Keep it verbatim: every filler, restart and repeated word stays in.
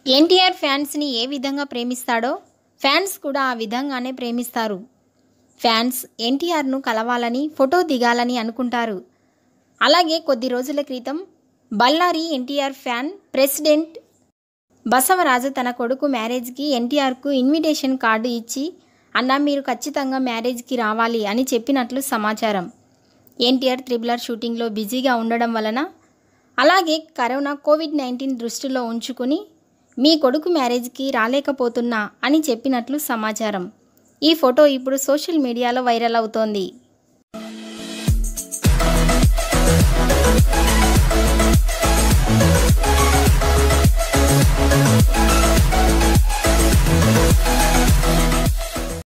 ఎన్టీఆర్ ఫ్యాన్స్ని ఏ విధంగా ప్రేమిస్తాడో ఫ్యాన్స్ కూడా ఆ విధంగానే ప్రేమిస్తారు. ఫ్యాన్స్ ఎన్టీఆర్ను కలవాలని, ఫోటో దిగాలని అనుకుంటారు. అలాగే కొద్ది రోజుల క్రితం Ballari NTR fan president Basavaraju తన కొడుకు మ్యారేజ్కి ఎన్టీఆర్కు ఇన్విటేషన్ కార్డు ఇచ్చి, అన్నా మీరు ఖచ్చితంగా మ్యారేజ్కి రావాలి అని చెప్పినట్లు సమాచారం. ఎన్టీఆర్ త్రిబుల్ ఆర్ షూటింగ్లో బిజీగా ఉండడం వలన, అలాగే కరోనా కోవిడ్ నైన్టీన్ దృష్టిలో ఉంచుకుని మీ కొడుకు మ్యారేజ్కి రాలేకపోతున్నా అని చెప్పినట్లు సమాచారం. ఈ ఫోటో ఇప్పుడు సోషల్ మీడియాలో వైరల్ అవుతోంది.